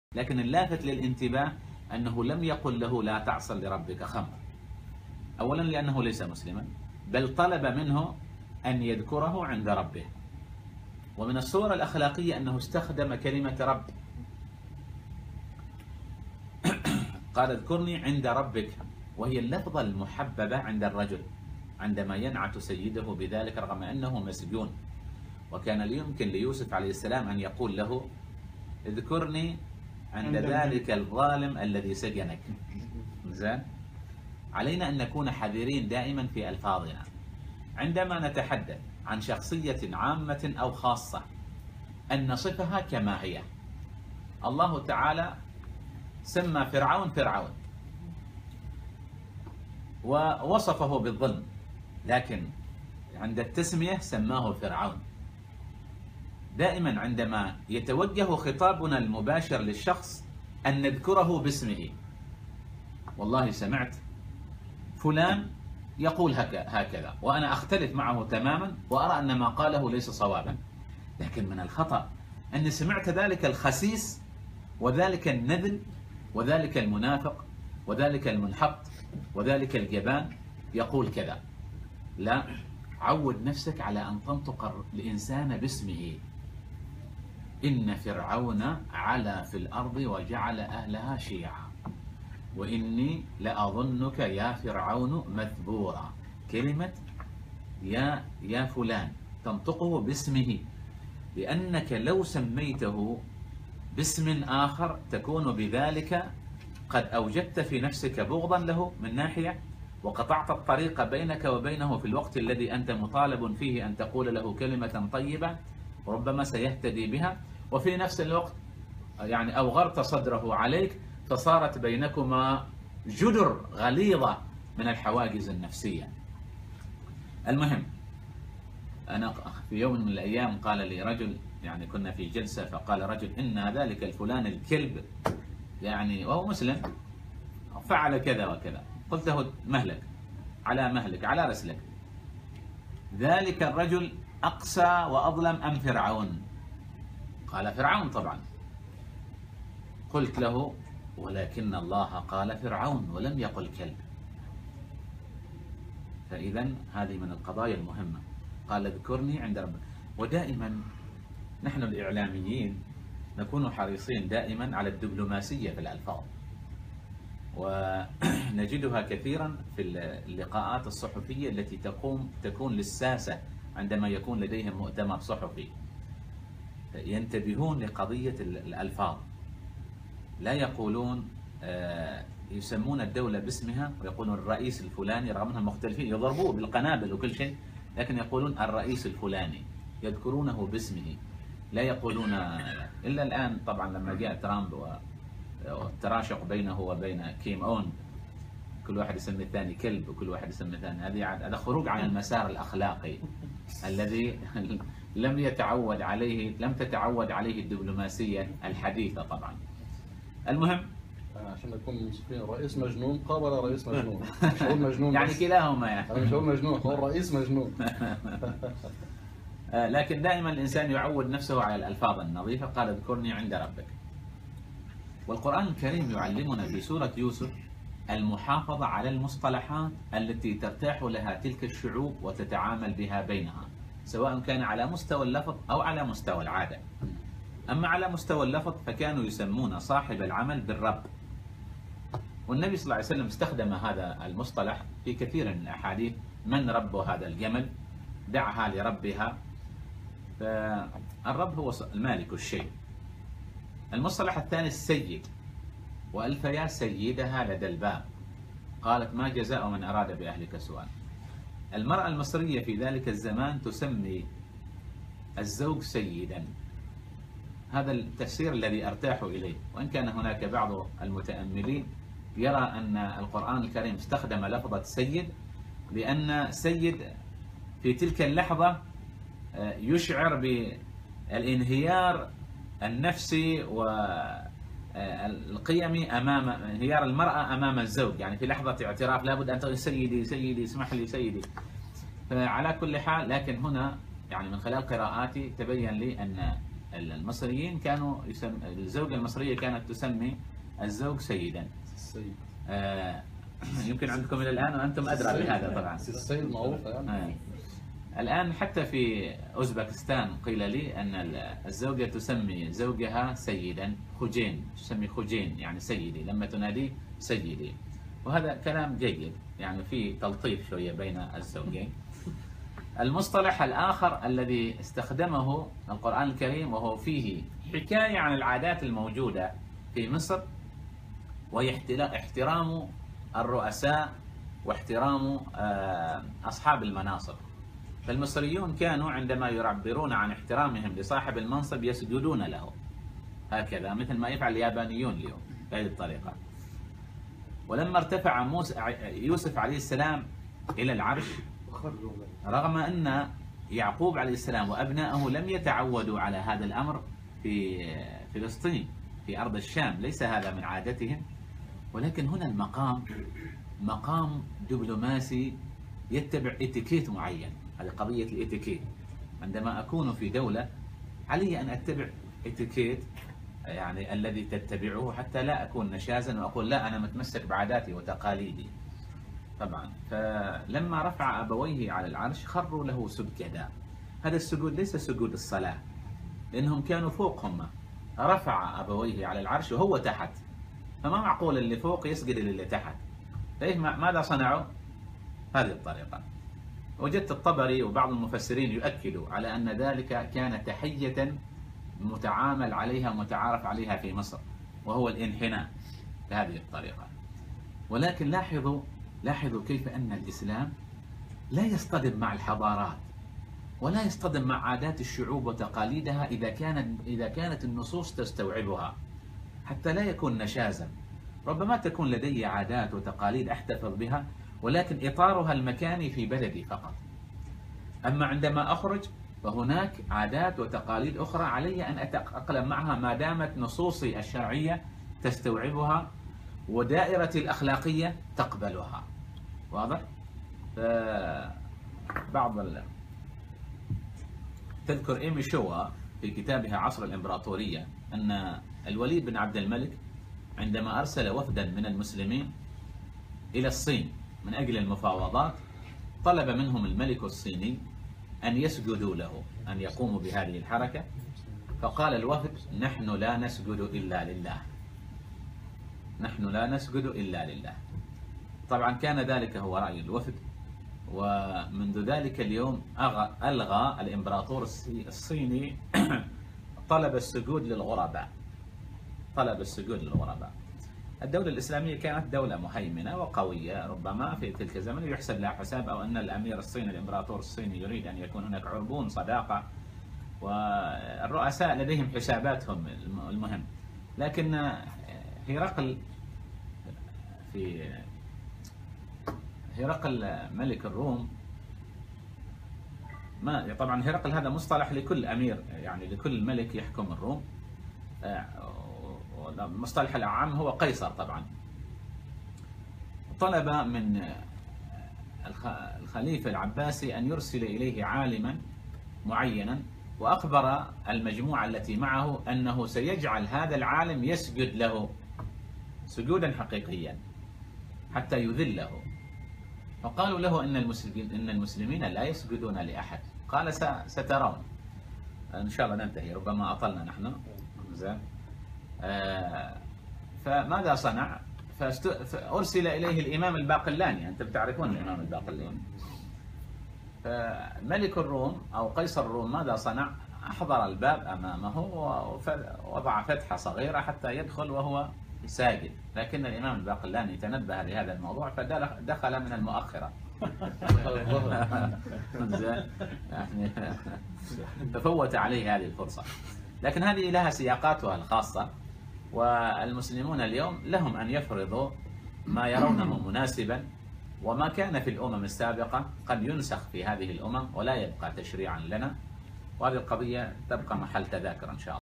لكن اللافت للانتباه أنه لم يقل له لا تعصر لربك خمر، أولا لأنه ليس مسلما، بل طلب منه أن يذكره عند ربه. ومن الصور الأخلاقية أنه استخدم كلمة رب، قال اذكرني عند ربك، وهي اللفظة المحببة عند الرجل عندما ينعت سيده بذلك رغم أنه مسجون. وكان يمكن ليوسف عليه السلام أن يقول له اذكرني عند ذلك الظالم الذي سجنك. زين، علينا أن نكون حذرين دائما في ألفاظنا عندما نتحدث عن شخصية عامة أو خاصة، أن نصفها كما هي. الله تعالى سمى فرعون فرعون ووصفه بالظلم، لكن عند التسمية سماه فرعون. دائما عندما يتوجه خطابنا المباشر للشخص أن نذكره باسمه. والله سمعت فلان يقول هكذا، وأنا أختلف معه تماما وأرى أن ما قاله ليس صوابا، لكن من الخطأ أني سمعت ذلك الخسيس وذلك النذل وذلك المنافق وذلك المنحط وذلك الجبان يقول كذا. لا، عود نفسك على أن تنطق الإنسان باسمه. إن فرعون علا في الأرض وجعل أهلها شيعا وإني لأظنك يا فرعون مثبورا. كلمة يا فلان تنطقه باسمه، لأنك لو سميته باسم آخر تكون بذلك قد أوجدت في نفسك بغضا له من ناحية، وقطعت الطريق بينك وبينه في الوقت الذي أنت مطالب فيه أن تقول له كلمة طيبة وربما سيهتدي بها، وفي نفس الوقت يعني أوغرت صدره عليك، فصارت بينكما جدر غليظة من الحواجز النفسية. المهم، أنا في يوم من الأيام قال لي رجل، يعني كنا في جلسة، فقال رجل إن ذلك الفلان الكلب يعني وهو مسلم فعل كذا وكذا. قلت له مهلك على مهلك على رسلك، ذلك الرجل أقسى وأظلم أم فرعون؟ قال فرعون طبعا. قلت له ولكن الله قال فرعون ولم يقل كلب. فإذا هذه من القضايا المهمة. قال اذكرني عند ربك. ودائما نحن الإعلاميين نكون حريصين دائما على الدبلوماسية في الألفاظ، ونجدها كثيرا في اللقاءات الصحفية التي تكون للساسة عندما يكون لديهم مؤتمر صحفي. ينتبهون لقضية الألفاظ، لا يقولون يسمون الدولة باسمها ويقولون الرئيس الفلاني، رغم أنهم مختلفين يضربوه بالقنابل وكل شيء، لكن يقولون الرئيس الفلاني، يذكرونه باسمه، لا يقولون. إلا الآن طبعا لما جاء ترامب والتراشق بينه وبين كيم أون، كل واحد يسمي الثاني كلب وكل واحد يسمي الثاني، هذا خروج عن المسار الأخلاقي الذي لم تتعود عليه الدبلوماسية الحديثة طبعا. المهم، عشان نكون منصفين، رئيس مجنون قابل رئيس مجنون، مش هقول مجنون يعني كلاهما يعني. أنا مش هقول مجنون، هو الرئيس مجنون. لكن دائما الإنسان يعود نفسه على الألفاظ النظيفة. قال اذكرني عند ربك. والقرآن الكريم يعلمنا في سورة يوسف المحافظة على المصطلحات التي ترتاح لها تلك الشعوب وتتعامل بها بينها، سواء كان على مستوى اللفظ أو على مستوى العادة. أما على مستوى اللفظ فكانوا يسمون صاحب العمل بالرب، والنبي صلى الله عليه وسلم استخدم هذا المصطلح في كثير من الأحاديث. من رب هذا الجمل؟ دعها لربها. فالرب هو المالك الشيء. المصطلح الثاني السيد، وألف يا سيدها لدى الباب، قالت ما جزاء من أراد بأهلك سوءا. المرأة المصرية في ذلك الزمان تسمي الزوج سيدا. هذا التفسير الذي أرتاح إليه، وإن كان هناك بعض المتأملين يرى أن القرآن الكريم استخدم لفظة سيد لأن سيد في تلك اللحظة يشعر بالانهيار النفسي والقيمي أمام انهيار المرأة أمام الزوج، يعني في لحظة اعتراف لابد أن تقول سيدي سيدي اسمح لي سيدي. فعلى كل حال، لكن هنا يعني من خلال قراءاتي تبين لي أن المصريين كانوا الزوجة المصرية كانت تسمي الزوج سيدا. السيد. يمكن عندكم إلى الآن وأنتم أدرى بهذا طبعا. السيد معروفة يعني. الآن حتى في أوزبكستان قيل لي أن الزوجة تسمي زوجها سيدا، خجين، تسمي خجين يعني سيدي، لما تناديه سيدي. وهذا كلام جيد، يعني في تلطيف شوية بين الزوجين. المصطلح الآخر الذي استخدمه القرآن الكريم وهو فيه حكاية عن العادات الموجودة في مصر، وهي احترام الرؤساء واحترام أصحاب المناصب. فالمصريون كانوا عندما يعبرون عن احترامهم لصاحب المنصب يسجدون له، هكذا مثل ما يفعل اليابانيون اليوم بهذه الطريقة. ولما ارتفع يوسف عليه السلام إلى العرش، رغم أن يعقوب عليه السلام وأبنائه لم يتعودوا على هذا الأمر في فلسطين في أرض الشام، ليس هذا من عادتهم، ولكن هنا المقام مقام دبلوماسي يتبع اتيكيت معين. هذه قضية الاتيكيت. عندما أكون في دولة علي أن أتبع اتيكيت يعني الذي تتبعه، حتى لا أكون نشازا وأقول لا أنا متمسك بعاداتي وتقاليدي. طبعا فلما رفع أبويه على العرش خروا له سجدا. هذا السجود ليس سجود الصلاة، لأنهم كانوا فوقهم. رفع أبويه على العرش وهو تحت، فما معقول اللي فوق يسجد للي تحت. فإيه ماذا صنعوا؟ هذه الطريقة. وجدت الطبري وبعض المفسرين يؤكدوا على أن ذلك كان تحية متعامل عليها ومتعارف عليها في مصر، وهو الانحناء بهذه الطريقة. ولكن لاحظوا كيف أن الإسلام لا يصطدم مع الحضارات ولا يصطدم مع عادات الشعوب وتقاليدها إذا كانت النصوص تستوعبها، حتى لا يكون نشازا. ربما تكون لدي عادات وتقاليد أحتفظ بها، ولكن إطارها المكاني في بلدي فقط. أما عندما أخرج فهناك عادات وتقاليد أخرى علي أن أتأقلم معها ما دامت نصوصي الشرعية تستوعبها ودائرتي الأخلاقية تقبلها. واضح؟ تذكر إيمي شوا في كتابها عصر الإمبراطورية أن الوليد بن عبد الملك عندما أرسل وفدا من المسلمين إلى الصين من أجل المفاوضات، طلب منهم الملك الصيني أن يسجدوا له، أن يقوموا بهذه الحركة. فقال الوفد: نحن لا نسجد إلا لله، نحن لا نسجد إلا لله. طبعا كان ذلك هو رأي الوفد، ومنذ ذلك اليوم ألغى الإمبراطور الصيني طلب السجود للغرباء، طلب السجود للغرباء. الدولة الإسلامية كانت دولة مهيمنة وقوية ربما في تلك الزمن، يحسب لها حساب، أو أن الأمير الصيني الإمبراطور الصيني يريد أن يكون هناك عربون صداقة، والرؤساء لديهم حساباتهم المهم. لكن هرقل ملك الروم، طبعا هرقل هذا مصطلح لكل أمير، يعني لكل ملك يحكم الروم. المصطلح الأعم هو قيصر. طبعا طلب من الخليفة العباسي أن يرسل إليه عالما معينا، وأخبر المجموعة التي معه أنه سيجعل هذا العالم يسجد له سجودا حقيقيا حتى يذله. فقالوا له إن المسلمين لا يسجدون لأحد. قال: سترون إن شاء الله ننتهي، ربما أطلنا نحن. زين. فماذا صنع؟ فأرسل إليه الإمام الباقلاني. أنتم تعرفون الإمام الباقلاني. فملك الروم أو قيصر الروم ماذا صنع؟ أحضر الباب أمامه ووضع فتحة صغيرة حتى يدخل وهو ساجد، لكن الإمام الباقلاني تنبه لهذا الموضوع فدخل من المؤخرة. يعني تفوت عليه هذه الفرصة. لكن هذه لها سياقاتها الخاصة، والمسلمون اليوم لهم أن يفرضوا ما يرونه مناسبا، وما كان في الأمم السابقة قد ينسخ في هذه الأمم ولا يبقى تشريعا لنا، وهذه القضية تبقى محل تذاكر إن شاء الله.